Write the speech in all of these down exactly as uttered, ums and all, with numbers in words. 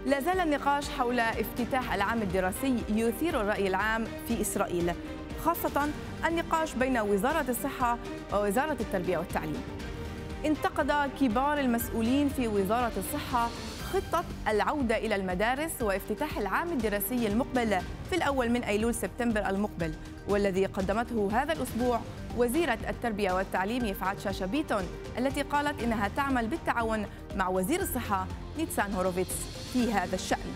لا زال النقاش حول افتتاح العام الدراسي يثير الرأي العام في إسرائيل، خاصة النقاش بين وزارة الصحة ووزارة التربية والتعليم. انتقد كبار المسؤولين في وزارة الصحة خطة العودة إلى المدارس وافتتاح العام الدراسي المقبل في الأول من أيلول سبتمبر المقبل، والذي قدمته هذا الأسبوع وزيرة التربية والتعليم يفعل شاشا بيتون، التي قالت إنها تعمل بالتعاون مع وزير الصحة نيتسان هوروفيتس في هذا الشأن.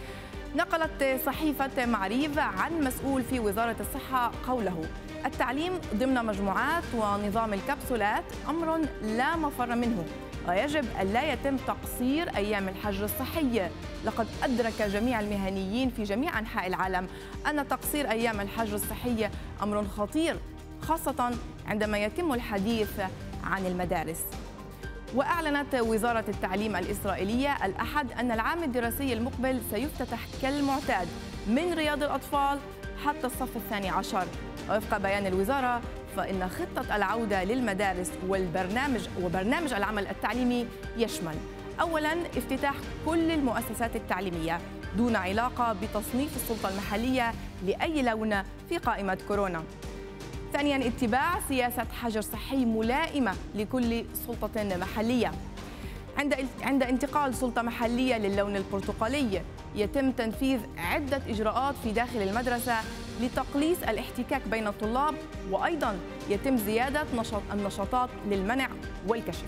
نقلت صحيفة معريف عن مسؤول في وزارة الصحة قوله: التعليم ضمن مجموعات ونظام الكبسولات أمر لا مفر منه، ويجب ألا يتم تقصير أيام الحجر الصحي. لقد أدرك جميع المهنيين في جميع أنحاء العالم أن تقصير أيام الحجر الصحي أمر خطير، خاصة عندما يتم الحديث عن المدارس. وأعلنت وزارة التعليم الإسرائيلية الأحد أن العام الدراسي المقبل سيفتتح كالمعتاد من رياض الأطفال حتى الصف الثاني عشر. وفق بيان الوزارة فإن خطة العودة للمدارس والبرنامج وبرنامج العمل التعليمي يشمل: أولاً افتتاح كل المؤسسات التعليمية دون علاقة بتصنيف السلطة المحلية لأي لون في قائمة كورونا. ثانياً اتباع سياسة حجر صحي ملائمة لكل سلطة محلية. عند عند انتقال سلطة محلية للون البرتقالي يتم تنفيذ عدة إجراءات في داخل المدرسة لتقليص الاحتكاك بين الطلاب، وأيضاً يتم زيادة نشاط النشاطات للمنع والكشف.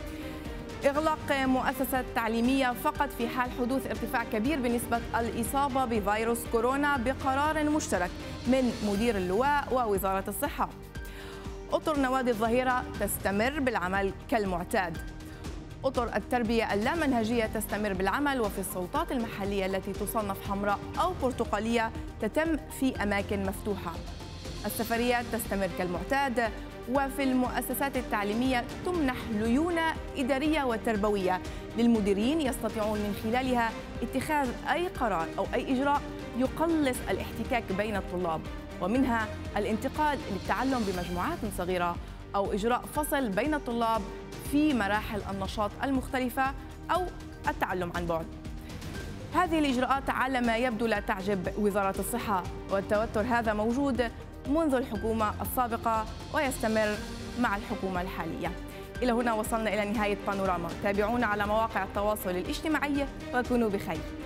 إغلاق مؤسسة تعليمية فقط في حال حدوث ارتفاع كبير بنسبة الإصابة بفيروس كورونا بقرار مشترك من مدير اللواء ووزارة الصحة. أطر نوادي الظهيرة تستمر بالعمل كالمعتاد. أطر التربية اللامنهجية تستمر بالعمل، وفي السلطات المحلية التي تصنف حمراء أو برتقالية تتم في أماكن مفتوحة. السفريات تستمر كالمعتاد، وفي المؤسسات التعليمية تمنح ليونة إدارية وتربوية للمديرين يستطيعون من خلالها اتخاذ أي قرار أو أي إجراء يقلص الاحتكاك بين الطلاب، ومنها الانتقال للتعلم بمجموعات صغيرة أو إجراء فصل بين الطلاب في مراحل النشاط المختلفة أو التعلم عن بعد. هذه الإجراءات على ما يبدو لا تعجب وزارة الصحة، والتوتر هذا موجود منذ الحكومة السابقة ويستمر مع الحكومة الحالية. إلى هنا وصلنا إلى نهاية بانوراما. تابعونا على مواقع التواصل الاجتماعي وكونوا بخير.